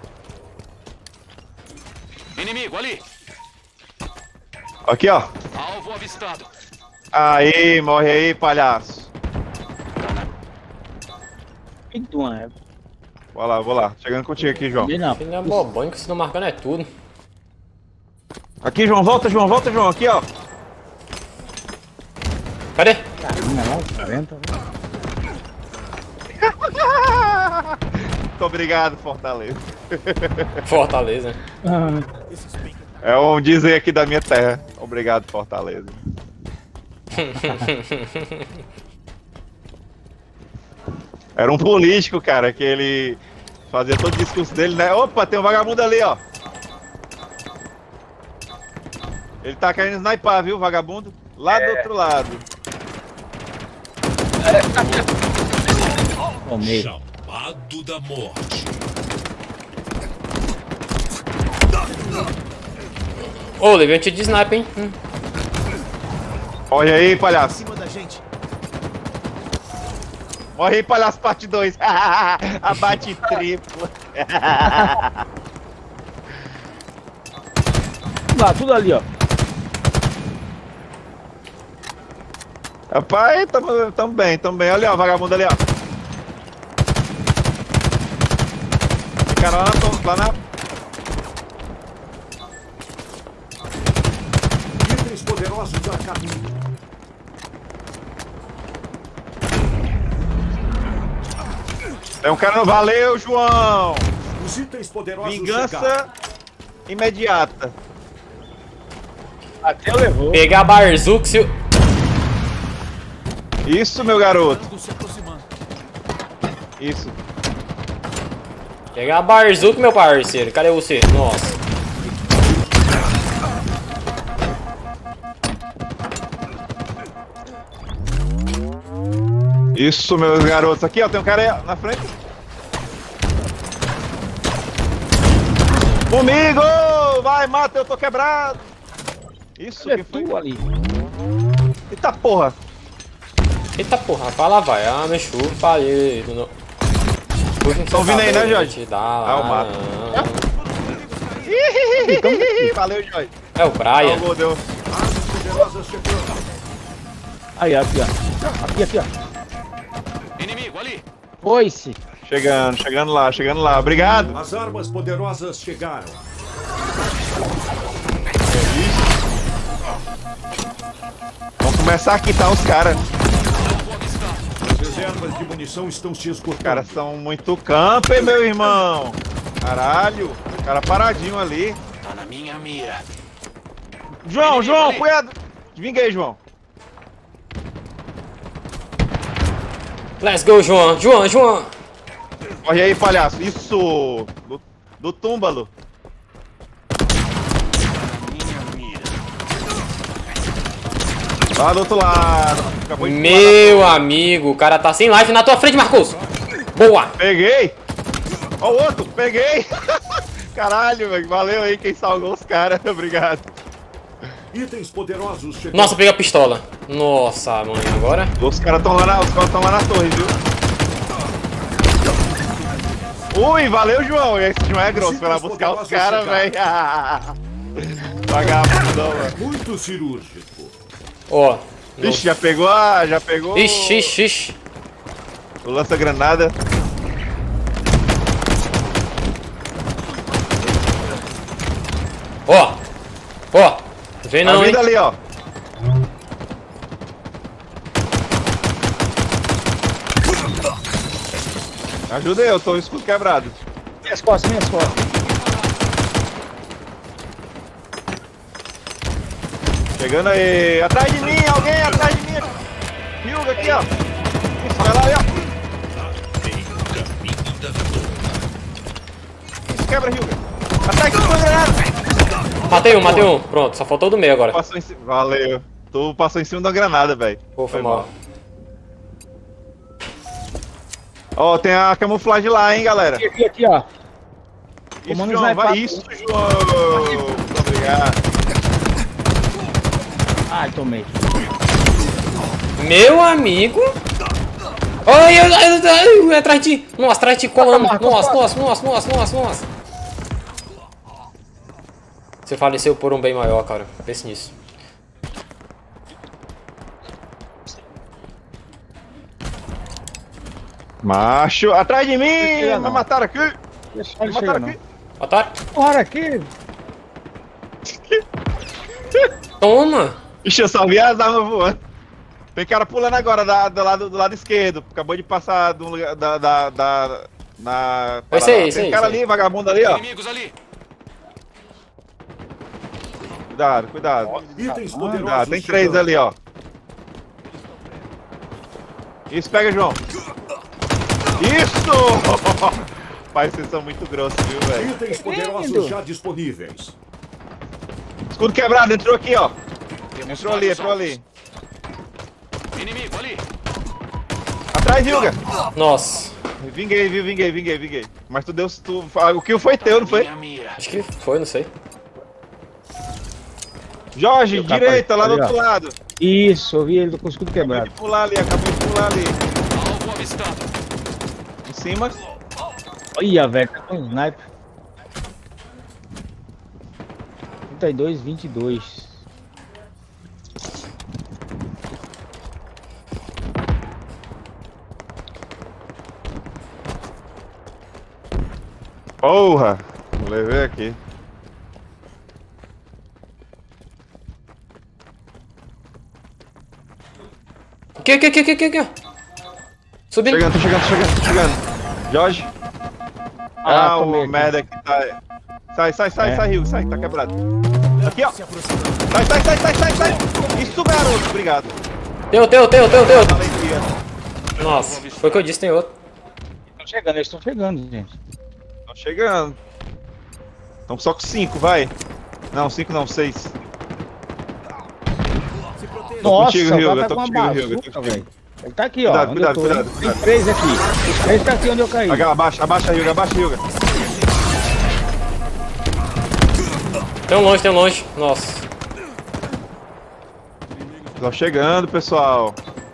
Speaker 5: Inimigo ali.
Speaker 1: Aqui, ó.
Speaker 5: Alvo avistado.
Speaker 1: Aí, morre aí, palhaço.
Speaker 4: Eita, uma égua.
Speaker 1: Vou lá, vou lá. Chegando contigo aqui, João.
Speaker 4: Não.
Speaker 2: Ele é bobão, que se não marcando é tudo.
Speaker 1: Aqui, João, volta, João, volta, João. Aqui, ó.
Speaker 2: Cadê?
Speaker 4: Não, quarenta.
Speaker 1: Muito obrigado, Fortaleza.
Speaker 2: Fortaleza.
Speaker 4: Ah,
Speaker 1: É um dizer aqui da minha terra. Obrigado, Fortaleza. Era um político, cara, que ele fazia todo o discurso dele, né? Opa, tem um vagabundo ali, ó. Ele tá querendo snipar, viu, vagabundo? Lá do outro lado.
Speaker 4: tomei.
Speaker 3: Chamado da morte.
Speaker 2: Ô, levei um tiro de sniper, hein? Hum.
Speaker 1: Morre aí, palhaço.
Speaker 8: Acima da gente.
Speaker 1: Morre aí, palhaço, parte dois. Abate triplo.
Speaker 4: Lá, tudo ali, ó.
Speaker 1: Rapaz, tamo, tamo bem, tamo bem. Olha, ó, vagabundo ali, ó. Esse cara lá na... Lá na...
Speaker 3: Itens poderosos a caminho.
Speaker 1: Tem um cara no... Valeu, João!
Speaker 3: Os itens poderosos
Speaker 1: Vingança
Speaker 3: chegaram.
Speaker 1: imediata.
Speaker 4: Até levou.
Speaker 2: Pegar Barzuk se...
Speaker 1: Isso, meu garoto.
Speaker 8: Tango se aproximando.
Speaker 1: Isso.
Speaker 2: Pegar Barzuk, meu parceiro. Cadê você? Nossa.
Speaker 1: Isso, meus garotos. Aqui, ó, tem um cara aí na frente. Comigo! Vai, mata, eu tô quebrado. Isso,
Speaker 4: Cadê
Speaker 1: quem foi?
Speaker 4: tu ali?
Speaker 1: Eita porra.
Speaker 2: Eita porra, fala vai. Ah, me chupa aí.
Speaker 1: Tão vindo aí, né, Jorge? Ah, eu mato. Ih, valeu, Jorge.
Speaker 2: É o Brian.
Speaker 1: Oh, meu Deus.
Speaker 3: Armas poderosas chegando.
Speaker 4: Aí, aqui, ó. Aqui, aqui, ó.
Speaker 5: Inimigo ali.
Speaker 4: Foi-se.
Speaker 1: Chegando, chegando lá, chegando lá. Obrigado.
Speaker 3: As armas poderosas chegaram.
Speaker 1: Vamos começar a quitar os caras.
Speaker 3: As reservas de munição estão se
Speaker 1: Os
Speaker 3: esgotando.
Speaker 1: caras são muito camper, meu irmão. Caralho. O cara paradinho ali.
Speaker 5: Tá na minha mira.
Speaker 1: João,
Speaker 5: Inimigo
Speaker 1: João,
Speaker 5: ali.
Speaker 1: cuidado. Vinguei, João.
Speaker 2: Let's go, João. João, João.
Speaker 1: Corre aí, palhaço. Isso. Do, do túmbalo. Lá do outro lado. Acabou de
Speaker 2: Meu amigo, o cara tá sem life na tua frente, Marcos. Boa.
Speaker 1: Peguei! Ó o outro, peguei! Caralho, velho, valeu aí quem salvou os caras, obrigado.
Speaker 3: Itens poderosos chegando.
Speaker 2: Nossa, peguei a pistola. Nossa, mãe, agora?
Speaker 1: Os caras estão lá, na, os caras tão lá na torre, viu? Ui, valeu, João! Esse João é grosso, vai lá buscar os caras, velho. Vagabundão, velho.
Speaker 3: Muito cirúrgico.
Speaker 2: Ó.
Speaker 1: Ixi, já pegou a. Já pegou.
Speaker 2: Ixi, ixi, ixi.
Speaker 1: O lança-granada.
Speaker 2: Ó. Ó. Vem
Speaker 1: Tá
Speaker 2: não, hein?
Speaker 1: vindo ali, ó. Ajuda aí, eu tô com o escudo quebrado.
Speaker 4: Minhas costas, minhas costas.
Speaker 1: Chegando aí. Atrás de mim, alguém atrás de mim. Hyuga aqui, ó. Isso, vai lá, aí, ó. Isso, quebra, Hyuga. Atrás de mim, granada.
Speaker 2: Matei um, matei um. Pronto, só faltou o do meio agora.
Speaker 1: Passou em cima. Valeu. Tu passou em cima da granada, velho.
Speaker 2: Pô, foi mal.
Speaker 1: Ó, tem a camuflagem lá, hein, galera.
Speaker 4: Aqui, aqui, aqui, ó.
Speaker 1: Isso,
Speaker 4: Tomando
Speaker 1: João,
Speaker 4: sniper.
Speaker 1: vai. Isso, João. Muito obrigado.
Speaker 4: Ai, tomei.
Speaker 2: Meu amigo. Ai, ai, ai, ai, ai, atrás de ti. Nossa, atrás de ti, colando. Nossa, nossa, nossa, nossa, nossa, nossa. Você faleceu por um bem maior, cara. Pense nisso.
Speaker 1: Macho, atrás de mim!
Speaker 4: chega,
Speaker 1: Me
Speaker 4: não.
Speaker 1: mataram aqui!
Speaker 4: Deixa
Speaker 1: Me
Speaker 4: ele
Speaker 1: mataram
Speaker 4: chegar,
Speaker 1: aqui!
Speaker 2: Otário.
Speaker 4: não. Bora aqui.
Speaker 2: Toma!
Speaker 1: Ixi, eu só vi as armas voando. Tem cara pulando agora da- do, lado, do lado esquerdo. Acabou de passar do lugar da. da, da na.
Speaker 2: Esse aí,
Speaker 1: parada.
Speaker 2: esse
Speaker 1: Tem
Speaker 2: aí,
Speaker 1: cara
Speaker 2: esse aí.
Speaker 1: ali, vagabundo ali, ó.
Speaker 5: Inimigos ali.
Speaker 1: Cuidado, cuidado.
Speaker 3: Itens
Speaker 1: Ah,
Speaker 3: poderosos
Speaker 1: tem três
Speaker 3: chegando.
Speaker 1: ali, ó. Isso, pega, João. Isso! Pai, vocês são muito grossos, viu, velho?
Speaker 3: Itens poderosos
Speaker 4: Lindo.
Speaker 3: já disponíveis.
Speaker 1: Escudo quebrado, entrou aqui, ó. Entrou ali, entrou ali.
Speaker 5: Inimigo ali.
Speaker 1: Atrás, Hilga.
Speaker 2: Nossa.
Speaker 1: Vinguei, viu? Vinguei, vinguei, vinguei. Mas tu deu. Tu, o kill foi teu, não foi?
Speaker 5: Minha mira.
Speaker 2: Acho que foi, não sei.
Speaker 1: Jorge,
Speaker 4: Eu capaz,
Speaker 1: direita, lá do
Speaker 4: ali, ó.
Speaker 1: outro lado.
Speaker 4: Isso, eu vi ele com o escudo
Speaker 1: Acabou
Speaker 4: quebrado.
Speaker 1: de pular ali, acabou de pular ali.
Speaker 5: Alvo avistado.
Speaker 1: Em cima.
Speaker 4: Olha, velho, tá com um sniper. trinta e dois, vinte e dois.
Speaker 1: Porra! Levei aqui.
Speaker 2: Aqui, aqui, aqui, aqui, aqui, ó. Subindo.
Speaker 1: Chegando, tô chegando, tô chegando, tô chegando. Jorge. Ah,
Speaker 4: Ah, tomei
Speaker 1: o
Speaker 4: aqui.
Speaker 1: merda que tá. Sai, sai, sai,
Speaker 4: É.
Speaker 1: sai, Rio, sai, tá quebrado. Aqui, ó. Sai, sai, sai, sai, sai, sai. Isso, garoto, obrigado.
Speaker 2: Teu, teu, teu, teu, teu.
Speaker 1: Alegria.
Speaker 2: Nossa, foi o que eu disse, tem outro.
Speaker 4: Estão chegando, eles estão chegando, gente.
Speaker 1: Tô chegando. Estamos só com cinco, vai. Não, cinco não, seis.
Speaker 4: Nossa,
Speaker 1: contigo,
Speaker 4: o
Speaker 1: Hilga,
Speaker 4: cara tá
Speaker 1: tô
Speaker 4: com uma
Speaker 1: contigo, Hilga, tô
Speaker 4: bazuca,
Speaker 1: contigo.
Speaker 4: velho. Ele tá aqui, ó.
Speaker 1: Cuidado,
Speaker 4: onde eu
Speaker 1: cuidado,
Speaker 4: tô.
Speaker 1: cuidado,
Speaker 4: Tem
Speaker 1: cuidado.
Speaker 4: três aqui. Os três tá aqui onde eu caí.
Speaker 1: Aga- Abaixa, abaixa, Hilga, abaixa, Hilga.
Speaker 2: Tem um longe, tem um longe. Nossa.
Speaker 1: Tô chegando, pessoal.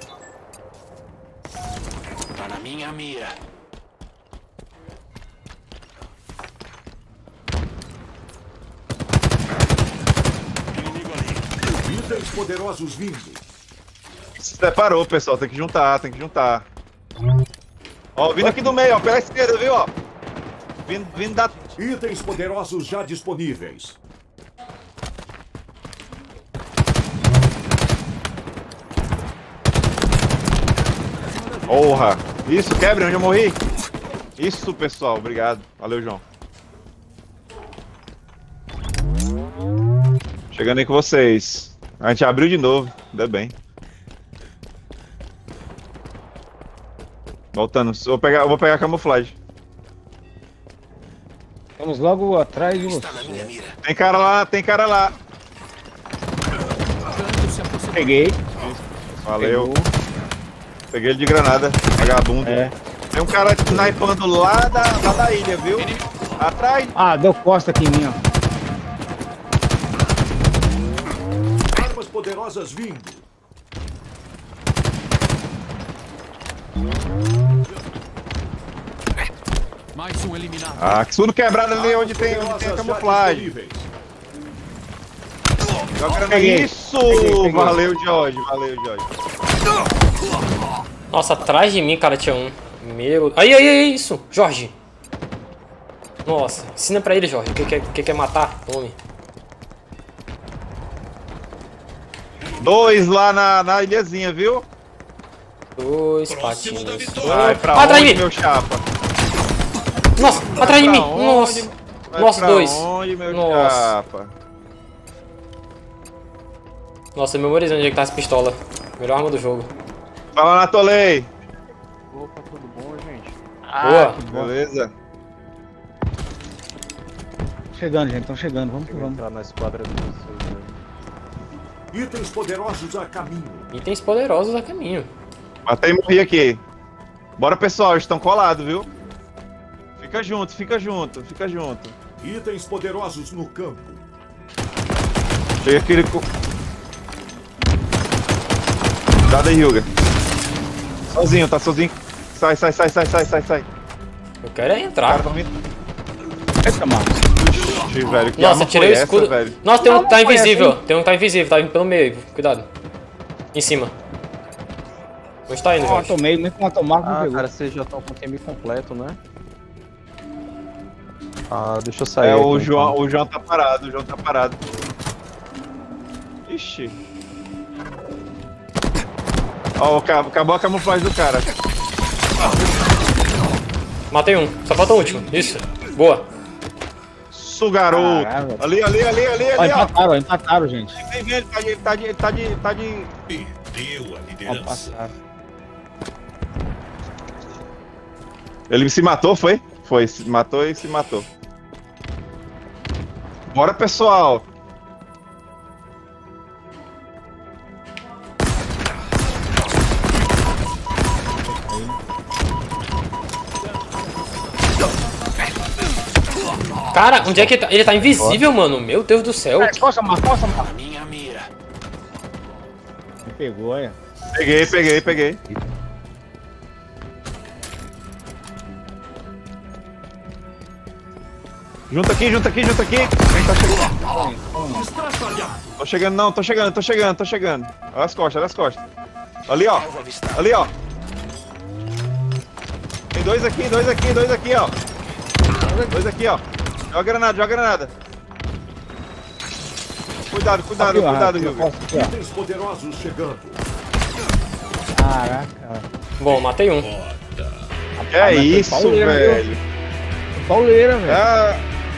Speaker 5: Tá na minha mira. Inimigo ali.
Speaker 3: Itens poderosos vindo.
Speaker 1: Se separou, pessoal. Tem que juntar, tem que juntar. Ó, vindo aqui do meio, ó, pela esquerda, viu, ó. Vindo, vindo da.
Speaker 3: Itens poderosos já disponíveis.
Speaker 1: Porra! Isso, quebre onde eu morri. Isso, pessoal, obrigado. Valeu, João. Chegando aí com vocês. A gente abriu de novo, ainda bem. Voltando, eu vou pegar, eu vou pegar a camuflagem.
Speaker 4: Estamos logo atrás de
Speaker 5: Está na
Speaker 4: você.
Speaker 5: minha mira.
Speaker 1: Tem cara lá, tem cara lá.
Speaker 4: Peguei.
Speaker 1: Valeu. Peguei ele de granada, vagabundo.
Speaker 4: É.
Speaker 1: Tem um cara snipando lá da, lá da ilha, viu? Atrás.
Speaker 4: Ah, deu costa aqui em mim, ó.
Speaker 3: Armas poderosas vindo.
Speaker 5: Mais um eliminado.
Speaker 1: Ah, que tudo quebrado ali onde tem, onde tem a
Speaker 3: Poderosas já
Speaker 1: camuflagem.
Speaker 3: disponíveis.
Speaker 1: Joga
Speaker 4: Peguei.
Speaker 1: Isso!
Speaker 4: Peguei, peguei.
Speaker 1: Valeu, Jorge. Valeu, Jorge.
Speaker 2: Nossa, atrás de mim, cara, tinha um. Meu. Aí, aí, aí, isso. Jorge. Nossa, ensina pra ele, Jorge. O que quer que, que é matar? Tome.
Speaker 1: Dois lá na, na ilhazinha, viu?
Speaker 2: Dois patinhos.
Speaker 1: Vai pra
Speaker 2: Atrás de
Speaker 1: onde,
Speaker 2: mim.
Speaker 1: meu chapa?
Speaker 2: Nossa, atrás de
Speaker 1: Pra
Speaker 2: mim.
Speaker 1: onde?
Speaker 2: Nossa.
Speaker 1: Vai
Speaker 2: Nossa,
Speaker 1: pra
Speaker 2: dois.
Speaker 1: onde, meu
Speaker 2: Nossa.
Speaker 1: chapa?
Speaker 2: Nossa, eu memorizei onde é que tá essa pistola. Melhor arma do jogo.
Speaker 1: Fala na Tolei.
Speaker 8: Opa, tudo bom, gente?
Speaker 2: Boa.
Speaker 1: Beleza?
Speaker 4: Chegando, gente, estão chegando. Vamos que
Speaker 8: Vou
Speaker 4: vamos.
Speaker 8: entrar na esquadra de vocês aí.
Speaker 3: Itens poderosos a caminho.
Speaker 2: Itens poderosos a caminho.
Speaker 1: Matei e morri aqui. Bora, pessoal, eles estão colados, viu? Fica junto, fica junto, fica junto.
Speaker 3: Itens poderosos no campo.
Speaker 1: Chega aquele. co- Cuidado aí, Hilga. Sozinho, tá sozinho. Sai, sai, sai, sai, sai, sai, sai.
Speaker 2: Eu quero é
Speaker 1: Cara,
Speaker 2: entrar.
Speaker 1: tá vindo.
Speaker 4: Eita, mano.
Speaker 1: Ixi, velho, que
Speaker 2: Nossa,
Speaker 1: arma
Speaker 2: tirei
Speaker 1: foi
Speaker 2: o escudo.
Speaker 1: essa, velho?
Speaker 2: Nossa, tem um
Speaker 4: Não,
Speaker 2: que tá
Speaker 4: não foi
Speaker 2: invisível.
Speaker 4: assim.
Speaker 2: Tem um que tá invisível, tá vindo pelo meio. Cuidado. Em cima. Onde tá indo,
Speaker 4: Ó,
Speaker 2: Jorge?
Speaker 4: tomei, nem com a tomada não
Speaker 8: Ah,
Speaker 4: pegou.
Speaker 8: cara, vocês já estão com o time completo, né? Ah, deixa eu sair.
Speaker 1: É, o
Speaker 8: aqui,
Speaker 1: João,
Speaker 8: então.
Speaker 1: o João tá parado, o João tá parado. Ixi. Ó, acabou, acabou a camuflagem do cara.
Speaker 2: Matei um. Só falta o último. Isso. Boa.
Speaker 1: Sugarou.
Speaker 4: Caralho.
Speaker 1: Ali, ali, ali, ali,
Speaker 4: Ó,
Speaker 1: ali, ó.
Speaker 4: empataram, ó, empataram, gente.
Speaker 1: Vem, vem, ele tá de. Ele tá de. Ele tá de. Ele tá de...
Speaker 3: Perdeu a
Speaker 4: Ó,
Speaker 3: liderança.
Speaker 4: passaram.
Speaker 1: Ele se matou, foi? Foi, se matou e se matou. Bora, pessoal.
Speaker 2: Cara, onde é que ele tá? Ele tá invisível, mano. Meu Deus do céu.
Speaker 4: É, costa, Marco, costa, Marco.
Speaker 5: Minha mira.
Speaker 4: Me pegou, olha.
Speaker 1: Peguei, peguei, peguei. Junta aqui, junta aqui, junta aqui. Quem tá chegando? Tô chegando não, tô chegando, tô chegando, tô chegando. Olha as costas, olha as costas. Ali, ó.
Speaker 5: Alvo avistado.
Speaker 1: Ali, ó. Tem dois aqui, dois aqui, dois aqui, ó. Dois aqui, ó. Joga granada, joga granada. Cuidado, cuidado,
Speaker 4: Aqui, ó,
Speaker 1: cuidado,
Speaker 4: aqui, ó,
Speaker 1: Hugo.
Speaker 4: costa aqui, ó.
Speaker 3: Itens poderosos chegando.
Speaker 4: Caraca.
Speaker 2: Bom, matei um.
Speaker 1: Que é isso,
Speaker 4: pauleira,
Speaker 1: velho.
Speaker 4: Pauleira, velho.
Speaker 1: Ah.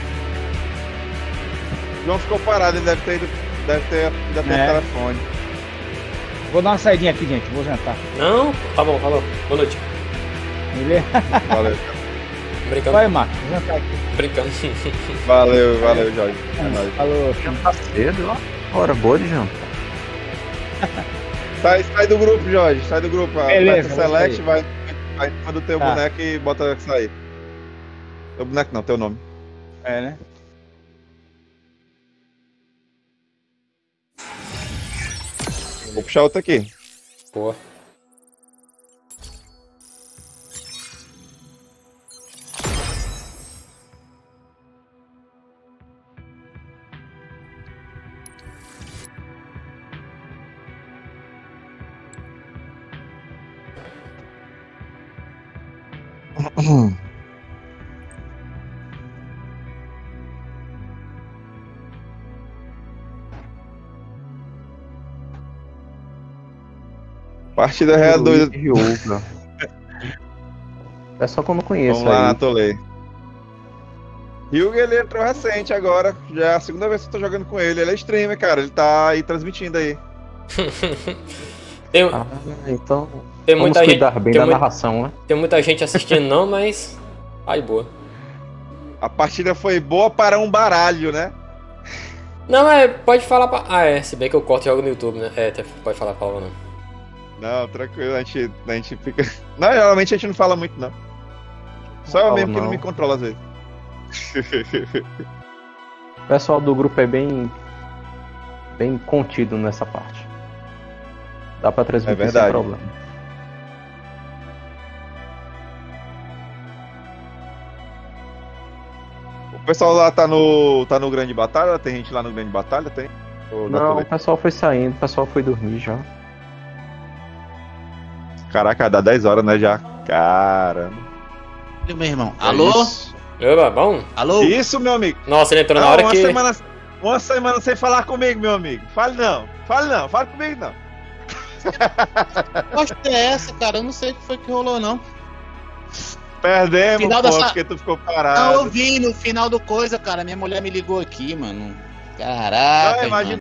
Speaker 1: O João ficou parado, ele deve ter ido. Deve ter ido até
Speaker 4: É.
Speaker 1: o telefone.
Speaker 4: Vou dar uma saidinha aqui, gente. Vou jantar.
Speaker 2: Não? Tá bom, falou. Boa noite.
Speaker 4: Beleza?
Speaker 1: Valeu.
Speaker 2: Brincando.
Speaker 4: Vai, Marco. Vou jantar aqui.
Speaker 2: Brincando.
Speaker 1: Valeu, valeu, Jorge. É nóis.
Speaker 4: Falou.
Speaker 8: Tá cedo, ó. Hora boa de janta.
Speaker 1: Sai, sai do grupo, Jorge. Sai do grupo.
Speaker 4: Beleza,
Speaker 1: Aperta
Speaker 4: vou
Speaker 1: select,
Speaker 4: sair.
Speaker 1: vai, vai em cima do teu
Speaker 4: Tá.
Speaker 1: boneco e bota sair. Teu boneco não, teu nome.
Speaker 4: É, né?
Speaker 1: Vou puxar outro aqui.
Speaker 2: Boa.
Speaker 1: Partida real doida.
Speaker 8: Yoga. É só que eu não conheço
Speaker 1: Vamos lá,
Speaker 8: aí.
Speaker 1: Tolei. Hyuga, ele entrou recente agora. Já é a segunda vez que eu tô jogando com ele. Ele é streamer, cara. Ele tá aí transmitindo aí.
Speaker 2: Tem,
Speaker 8: Ah, então,
Speaker 2: tem
Speaker 8: vamos
Speaker 2: muita gente.
Speaker 8: cuidar bem
Speaker 2: Tem,
Speaker 8: da
Speaker 2: mui-
Speaker 8: narração, né?
Speaker 2: tem muita gente assistindo, não, mas. Ai, boa.
Speaker 1: A partida foi boa para um baralho, né?
Speaker 2: Não, é. Pode falar pra. Ah, é. Se bem que eu corto e jogo no YouTube, né? É, tem- pode falar a palavra não.
Speaker 1: Não, tranquilo. A gente, a gente fica. Não, geralmente a gente não fala muito, não. Só eu
Speaker 8: Fala
Speaker 1: mesmo que não
Speaker 8: não.
Speaker 1: me controla às vezes.
Speaker 8: O pessoal do grupo é bem. bem contido nessa parte. Dá pra transmitir
Speaker 1: É verdade.
Speaker 8: sem problema.
Speaker 1: O pessoal lá tá no. tá no Grande Batalha? Tem gente lá no Grande Batalha? Tem? Ou na
Speaker 8: Não,
Speaker 1: Tolei?
Speaker 8: o pessoal foi saindo, o pessoal foi dormir já.
Speaker 1: Caraca, dá dez horas, né, já? Caramba.
Speaker 7: Meu irmão.
Speaker 1: É
Speaker 7: Alô?
Speaker 1: Isso,
Speaker 2: Opa, bom?
Speaker 7: Alô?
Speaker 1: Isso, meu amigo.
Speaker 2: Nossa, ele entrou na
Speaker 1: Não,
Speaker 2: hora
Speaker 1: uma
Speaker 2: que.
Speaker 1: semana. Uma semana sem falar comigo, meu amigo. Fale não. Fale não. Fale comigo não.
Speaker 7: Poxa, é essa, cara? Eu não sei o que foi que rolou, não.
Speaker 1: Perdemos,
Speaker 7: Final
Speaker 1: pô,
Speaker 7: dessa-
Speaker 1: porque tu ficou
Speaker 7: Não,
Speaker 1: parado.
Speaker 7: eu vi no final do coisa, cara. Minha mulher me ligou aqui, mano. Caraca,
Speaker 1: Não, imagina-
Speaker 7: irmão.